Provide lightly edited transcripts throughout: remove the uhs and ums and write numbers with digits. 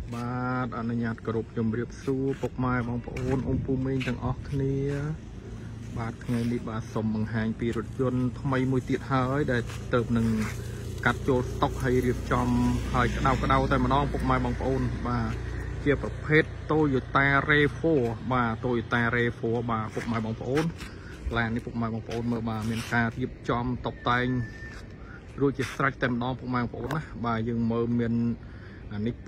បាទអនុញ្ញាតគោរពជំរាបសួរពុកម៉ែបងប្អូនអ៊ំពូមីងទាំងអស់គ្នាបាទថ្ងៃនេះបាទសូមបង្ហាញពីរថយន្តថ្មីមួយទៀតហើយដែលទៅនឹងកាត់ចូលស្តុកហើយរៀបចំហើយក្តៅតែម្ដងពុកម៉ែបងប្អូនបាទជាប្រភេទ Toyota RAV4 បាទ Toyota RAV4 បាទពុកម៉ែបងប្អូនឡាននេះពុកម៉ែបងប្អូនមើលបាទមានការរៀបចំតុបតែងរួចជាស្រេចតែម្ដងពុកម៉ែបងប្អូនណាបាទយើងមើលមានអានេះ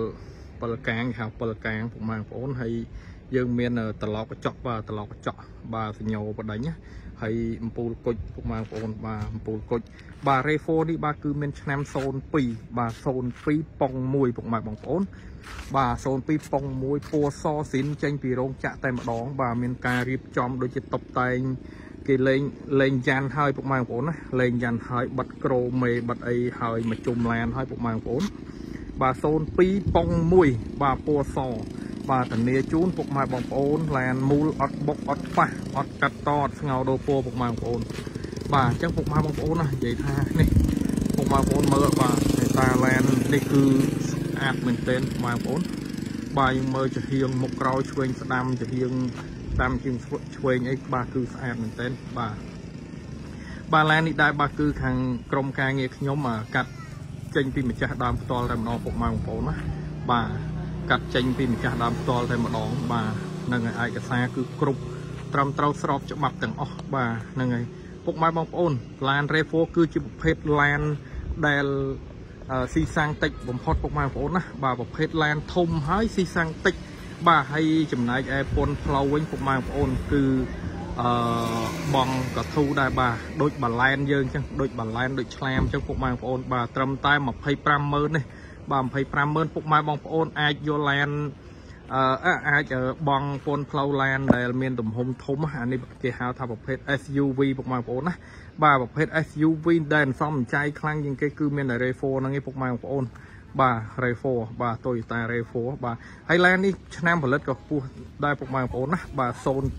7កាងហៅ7កាងពុកម៉ែបងប្អូនហើយយើងមានត្រឡោកកញ្ចក់បាទត្រឡោកកញ្ចក់បាទសញ្ញោបដិញហើយអំពូលគុជពុកម៉ែបងប្អូនបាទអំពូលគុជបាទ RAV4 នេះបាទគឺមានឆ្នាំ02បាទ02ប៉ុង1ពុកម៉ែបងប្អូនបាទ02ប៉ុង1ពណ៌សស៊ីនចេញពីរោងចក្រតែម្ដងបាទមានការរៀបចំដូចជាតុបតែងគេលេងយ៉ាន់ហើយពុកម៉ែបងប្អូនណាលេងយ៉ាន់ហើយបិទក្រូមេបិទអីហើយមកជុំឡានហើយពុកម៉ែបងប្អូនបាទ02ប៉ុង1បាទពណ៌សបាទធានាជូនពុកម៉ែបងប្អូនឡានមូលអត់បុកអត់ខ្វះអត់កាត់តអត់ស្ងោដូរពណ៌ពុកម៉ែបងប្អូនបាទអញ្ចឹងពុកម៉ែបងប្អូនណានិយាយថានេះពុកម៉ែបងប្អូនមើលបាទតាឡាននេះគឺស្អាតមែនទែនពុកម៉ែបងប្អូនបាទយើងមើលចំហៀងមុខក្រោយឆ្វេងស្ដាំចំហៀងតាមជាងឆ្វេងអីបាទគឺស្អាតមែនទែនបាទឡាននេះដែរបាទគឺខាងក្រុមការងារខ្ញុំកាត់ចេញពីម្ចាស់ដើមផ្ទាល់តែម្ដងពុកម៉ែបងប្អូនណាបាទកាត់ចេញពីម្ចាស់ដើមផ្ទាល់តែម្ដងបាទហ្នឹងហើយឯកសារគឺគ្រប់ត្រឹមត្រូវស្របច្បាប់ទាំងអស់បាទហ្នឹងហើយពុកម៉ែបងប្អូនឡាន RAV4 គឺជាប្រភេទឡានដែលស៊ីសាំងតិចបំផុតពុកម៉ែបងប្អូនណាបាទប្រភេទឡានធំហើយស៊ីសាំងតិចបាទហើយចំណែកឯពន្ធផ្លូវវិញពុកម៉ែបងប្អូនគឺបងកធូដែរបាទដូចបាឡែនយើងអញ្ចឹងដូចបាឡែនដូចឆ្លាមអញ្ចឹងពុកម៉ែបងប្អូនបាទត្រឹមតែ250000នេះបាទ250000ពុកម៉ែបងប្អូនអាចយកឡានអាចបងពន្ធផ្លូវឡានដែលមានទំហំធំអានេះគេហៅថាប្រភេទ SUV ពុកម៉ែបងប្អូនណាបាទប្រភេទ SUV ដែលសំចៃខ្លាំងជាងគេគឺមានតែ RAV4 ហ្នឹងឯងពុកម៉ែបងប្អូនបាទ RAV4 បាទ Toyota RAV4 បាទហើយឡាននេះឆ្នាំផលិតក៏ខ្ពស់ដែរពុកម៉ែបងប្អូនណាបាទ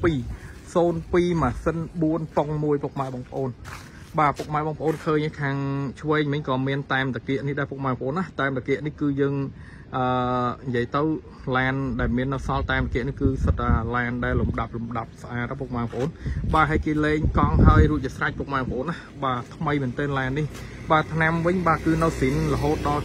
02ម៉ាស៊ីន4ប៉ុង1ពុកម៉ែបងប្អូនបាទពុកម៉ែបងប្អូនឃើញខាងឆ្វេងមិញក៏មានតែមតាគៀកនេះដែរពុកម៉ែបងប្អូនណាតែមតាគៀកនេះគឺយើងនិយាយទៅឡានដែលមាននៅសល់តែមតាគៀកនេះគឺសិតតែឡានដែលលំដាប់ស្អាតពុកម៉ែបងប្អូនបាទហើយគេលេងកង់ហើយរួចជាស្រេចពុកម៉ែបងប្អូនណាបាទថ្មីមែនទែនឡាននេះបាទឆ្នាំវិញបាទគឺនៅស៊ីនរហូតដល់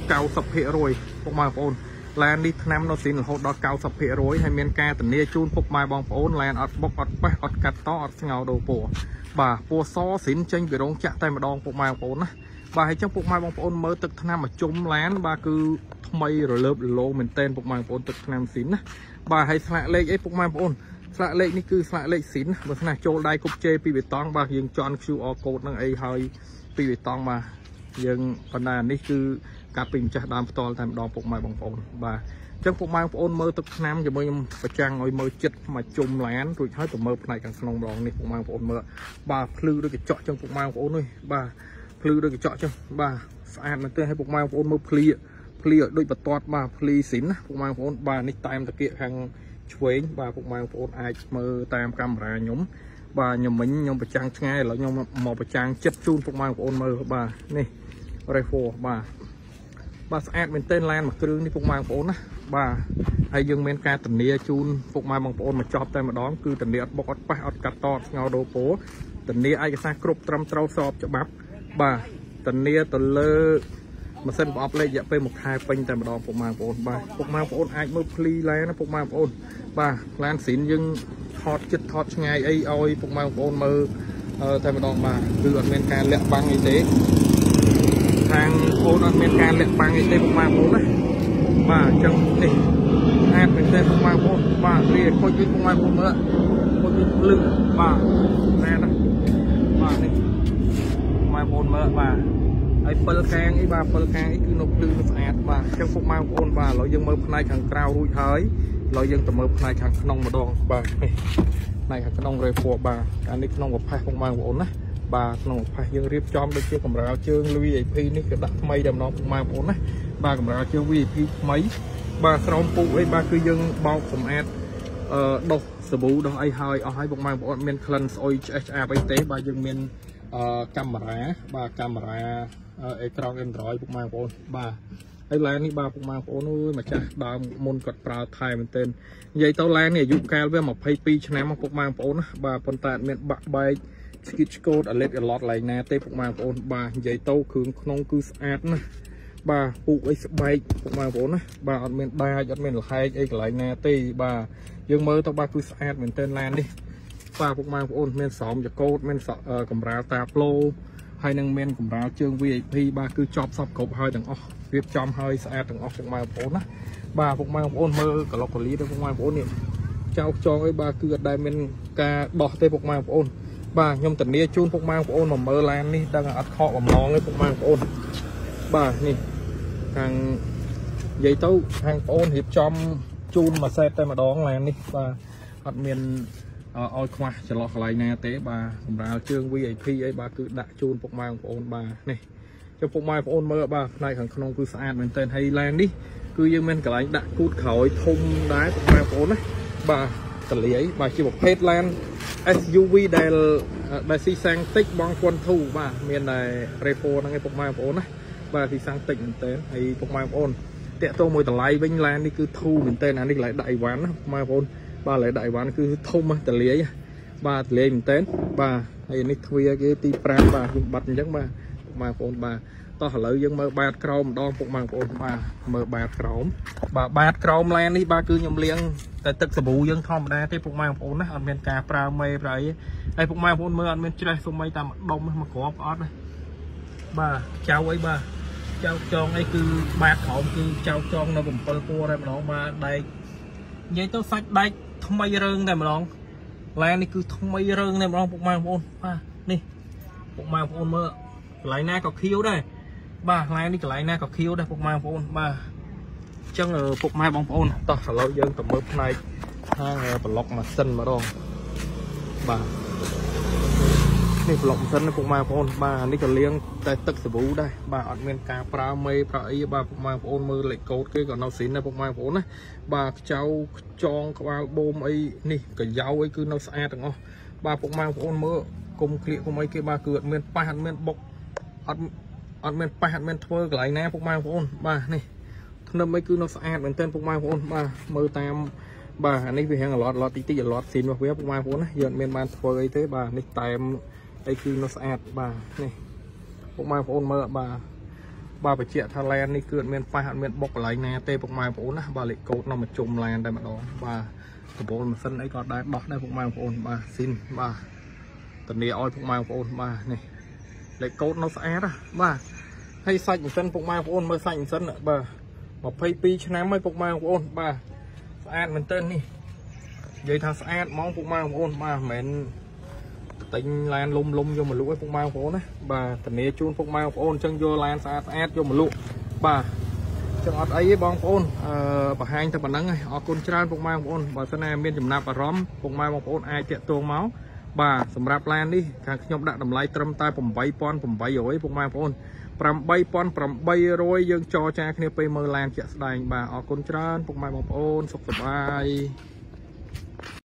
90% ពុកម៉ែបងប្អូនឡាននេះឆ្នាំនៅស៊ីនរហូតដល់ 90% ហើយមានការធានាជូនពុកម៉ែបងប្អូនឡានអត់បុកអត់ប៉ះអត់កាត់តអត់ស្ងោដូរពណ៌បាទពណ៌សស៊ីនចេញពីរោងចក្រតែម្ដងពុកម៉ែបងប្អូនណាបាទហើយចឹងពុកម៉ែបងប្អូនមើលទឹកថ្នាំមកជុំឡានបាទគឺថ្មីរលើបរលោងមែនទែនពុកម៉ែបងប្អូនទឹកថ្នាំស៊ីនណាបាទហើយស្លាកលេខអីពុកម៉ែបងប្អូនស្លាកលេខនេះគឺស្លាកលេខស៊ីនបើស្នះចូលដៃគប់ជេពីបេតង់បាទយើងចន់ QR code ហ្នឹងអីហើយពីបេតង់បាទយើងបណ្ដានេះគឺកាត់ពីម្ចាស់ដើមផ្ទាល់តែម្ដងពុកម៉ែបងប្អូនបាទអញ្ចឹងពុកម៉ែបងប្អូនមើលទឹកថ្នាំជាមួយខ្ញុំប្រចាំងឲ្យមើលចិត្តមកជុំឡានរួចហើយទៅមើលផ្នែកខាងក្នុងម្ដងនេះពុកម៉ែបងប្អូនមើលបាទភ្លឺដូចកញ្ចក់អញ្ចឹងពុកម៉ែបងប្អូននេះបាទភ្លឺដូចកញ្ចក់អញ្ចឹងបាទស្អាតមែនទែនឲ្យពុកម៉ែបងប្អូនមើលភ្លឺឲ្យដូចបន្ទាត់បាទភ្លឺស៊ីនណាពុកម៉ែបងប្អូនបាទនេះតែមតាគៀកខាងឆ្វេងបាទពុកម៉ែបងប្អូនអាចមើលតាមកាមេរ៉ាខ្ញុំបាទខ្ញុំមិញខ្ញុំប្រចាំងឆ្ងាយឥឡូវខ្ញុំមកប្រចាំងចិត្តជូនពុកម៉ែបងប្អូនមើលបាទនេះ RAV4 បាទស្អាតមែនទែនឡានមួយគ្រឿងនេះពុកម៉ែបងប្អូនណាបាទហើយយើងមានការធានាជូនពុកម៉ែបងប្អូនមកចប់តែម្ដងគឺធានាអត់បុកអត់ប៉ះអត់កាត់តអត់ស្ងោដូរពណ៌ធានាឯកសារគ្រប់ត្រឹមត្រូវស្របច្បាប់បាទធានាទៅលើម៉ាស៊ីនប្រអប់លេខរយៈពេល1ខែពេញតែម្ដងពុកម៉ែបងប្អូនបាទពុកម៉ែបងប្អូនអាចមើលភ្លីឡានណាពុកម៉ែបងប្អូនបាទឡានស៊ីនយើងថតចិត្តថតឆ្ងាយអីឲ្យពុកម៉ែបងប្អូនមើលតែម្ដងបាទគឺអត់មានការលាក់បាំងអីទេខាងអូនអត់មានការលាក់បាំងអីទេពុកម៉ែបងប្អូនណាបាទអញ្ចឹងនេះអាតមែនទេពុកម៉ែបងប្អូនបាទវាខូចវិញពុកម៉ែបងប្អូនមើលខូចវិញភ្លឺបាទណែណាបាទនេះម៉ែបងប្អូនមើលបាទហើយ7កាងអីបាទ7កាងអីគឺនៅភ្លឺនៅស្អាតបាទអញ្ចឹងពុកម៉ែបងប្អូនបាទឥឡូវយើងមើលផ្នែកខាងក្រៅរួចហើយឥឡូវយើងទៅមើលផ្នែកខាងក្នុងម្ដងបាទនេះផ្នែកខាងក្នុង RAV4 បាទអានេះក្នុងប្រផេះពុកម៉ែបងប្អូនណាបាទក្នុងប្រផេះយើងរៀបចំដូចជាកម្រាលជើង VIP នេះក៏ដាក់ថ្មីតែម្ដងពុកម៉ែបងប្អូនណាបាទកម្រាលជើង VIP ថ្មីបាទស្រោមពូអីបាទគឺយើងបោកសម្អាតដុសសាប៊ូដុសអីហើយអស់ហើយពុកម៉ែបងប្អូនមានក្លិនស្អុយឆ្អេះឆ្អាបអីទេបាទយើងមានកាមេរ៉ាបាទកាមេរ៉ាអេក្រង់ Android ពុកម៉ែបងប្អូនបាទហើយឡាននេះបាទពុកម៉ែបងប្អូនអើយម្ចាស់ដើមមុនគាត់ប្រើថែមែនទែននិយាយទៅឡាននេះអាយុកាលវា22ឆ្នាំពុកម៉ែបងប្អូនណាបាទប៉ុន្តែអត់មានបាក់បែកស្គីតឆ្កូតអាឡិតអាឡតឡើយណាទេពុកម៉ែបងប្អូនបាទនិយាយទៅគ្រឿងក្នុងគឺស្អាតណាស់បាទពូកអីស្បែកពុកម៉ែបងប្អូនណាបាទអត់មានដាច់អត់មានលហែកអីកន្លែងណាទេបាទយើងមើលទៅបាទគឺស្អាតមែនទែនឡាននេះបាទពុកម៉ែបងប្អូនមានស្រោមចកោតមានកម្រាលតាប្លូហើយនឹងមានកម្រាលជើង VIP បាទគឺចប់សពគ្រប់ហើយទាំងអស់រៀបចំហើយស្អាតទាំងអស់ពុកម៉ែបងប្អូនណាបាទពុកម៉ែបងប្អូនមើលក្លុកកលីទៅពុកម៉ែបងប្អូននេះចៅខ្ចងអីបាទគឺអត់ដែលមានការដោះទេពុកម៉ែបងប្អូនបាទខ្ញុំធានាជូនពុកម៉ែបងប្អូនមកមើលឡាននេះដឹងអត់ខកបំណងទេពុកម៉ែបងប្អូនបាទនេះខាងនិយាយទៅខាងបងប្អូនរៀបចំជូនមួយសេតតែម្ដងឡាននេះបាទអត់មានឲ្យខ្វះចន្លោះកន្លែងណាទេបាទកម្រាលជើង VIP អីបាទគឺដាក់ជូនពុកម៉ែបងប្អូនបាទនេះចុះពុកម៉ែបងប្អូនមើលបាទផ្នែកខាងក្នុងគឺស្អាតមែនទែនហើយឡាននេះគឺយើងមានកន្លែងដាក់គូតក្រោយធំដែរពុកម៉ែបងប្អូនណាបាទតលាយបាទជាប្រភេទឡាន SUV ដែលស៊ីសាំងតិចបងគន់ធូបាទមានតែ Revo ហ្នឹងឯងពុកម៉ែបងប្អូនណាបាទស៊ីសាំងតិចមែនទែនហើយពុកម៉ែបងប្អូនតាក់ទងមួយតម្លៃវិញឡាននេះគឺធូមែនទែនអានេះកន្លែងដាក់អីវ៉ាន់ណាពុកម៉ែបងប្អូនបាទកន្លែងដាក់អីវ៉ាន់គឺធំតលាយបាទតលាយមែនទែនបាទហើយនេះទ្វារគេទី5បាទខ្ញុំបាត់អញ្ចឹងបាទពុកម៉ែបងប្អូនបាទតោះឥឡូវយើងមើលបាតក្រោមម្ដងពុកម៉ែបងប្អូនបាទមើលបាតក្រោមបាទបាតក្រោមឡាននេះបាទគឺខ្ញុំលាងតែទឹកសាប៊ូយើងធម្មតាទេពុកម៉ែបងប្អូនណាអត់មានការប្រើមេប្រើអីហើយពុកម៉ែបងប្អូនមើលអត់មានច្រេះសុំអីតាមដុំមកគ្រាប់អត់ណាបាទចៅអីបាទចៅចងអីគឺបាតក្រោមគឺចៅចងនៅ7ពណ៌តែម្ដងបាទដែកនិយាយទៅសាច់ដែកថ្មីរឿងតែម្ដងឡាននេះគឺថ្មីរឿងតែម្ដងពុកម៉ែបងប្អូនបាទនេះពុកម៉ែបងប្អូនមើលកន្លែងណាក៏ខៀវដែរបាទឡាននេះកន្លែងណាក៏ខៀវដែរពុកម៉ែបងប្អូនបាទអញ្ចឹងពុកម៉ែបងប្អូនតោះឥឡូវយើងទៅមើលផ្នែកខាងប្លុកម៉ាស៊ីនម្ដងបាទនេះប្លុកម៉ាស៊ីនពុកម៉ែបងប្អូនបាទនេះក៏លាងតែទឹកសាប៊ូដែរបាទអត់មានការប្រើមេប្រើអីបាទពុកម៉ែបងប្អូនមើលលេខកូដគេក៏នៅស៊ីនដែរពុកម៉ែបងប្អូនណាបាទខ្ចៅចងក្បាលបូមអីនេះកញ្ចៅអីគឺនៅស្អាតទាំងអស់បាទពុកម៉ែបងប្អូនមើលគុំក្លៀកគុំអីគេបាទគឺអត់មានប៉ះអត់មានបុកអត់មានប៉ះអត់មានធ្វើកន្លែងណាពុកម៉ែបងប្អូនបាទនេះធ្នឹមអីគឺនៅស្អាតមែនទែនពុកម៉ែបងប្អូនបាទមើលតាមបាទអានេះវារៀងអឡត់តិចអឡត់ស៊ីនរបស់វាពុកម៉ែបងប្អូនណាយើងអត់មានបានធ្វើអីទេបាទនេះតែមអីគឺនៅស្អាតបាទនេះពុកម៉ែបងប្អូនមើលបាទបញ្ជាក់ថាឡាននេះគឺអត់មានប៉ះអត់មានបុកកន្លែងណាទេពុកម៉ែបងប្អូនណាបាទលេខកូដនៅមកជុំឡានតែម្ដងបាទកបូលម៉ាស៊ីនអីក៏ដែរដោះដែរពុកម៉ែបងប្អូនបាទស៊ីនបាទធានាឲ្យពុកម៉ែបងប្អូនបាទនេះលេខកូដនៅស្អាតណាបាទហើយសាច់ម៉ាស៊ីនពុកម៉ែបងប្អូនមើលសាច់ម៉ាស៊ីនបាទ22ឆ្នាំហើយពុកម៉ែបងប្អូនបាទស្អាតមែនទែននេះនិយាយថាស្អាតហ្មងពុកម៉ែបងប្អូនបាទមិនមែនទិញឡានលំយកមកលក់ឲ្យពុកម៉ែបងប្អូនណាបាទធានាជូនពុកម៉ែបងប្អូនអញ្ចឹងយកឡានស្អាតយកមកលក់បាទចឹងអត់អីទេបងប្អូនបង្ហាញតែប៉ុណ្្នឹងហើយអរគុណច្រើនពុកម៉ែបងប្អូនបើសិនណាមានចំណាប់អារម្មណ៍ពុកម៉ែបងប្អូនអាចតាក់ទងមកបាទសម្រាប់ឡាននេះខាងខ្ញុំដាក់តម្លៃត្រឹមតែ 8800 ពុកម៉ែបងប្អូន 8800 យើងចរចាគ្នាពេលមើលឡានជាក់ស្ដែងបាទអរគុណច្រើនពុកម៉ែបងប្អូនសុខសប្បាយ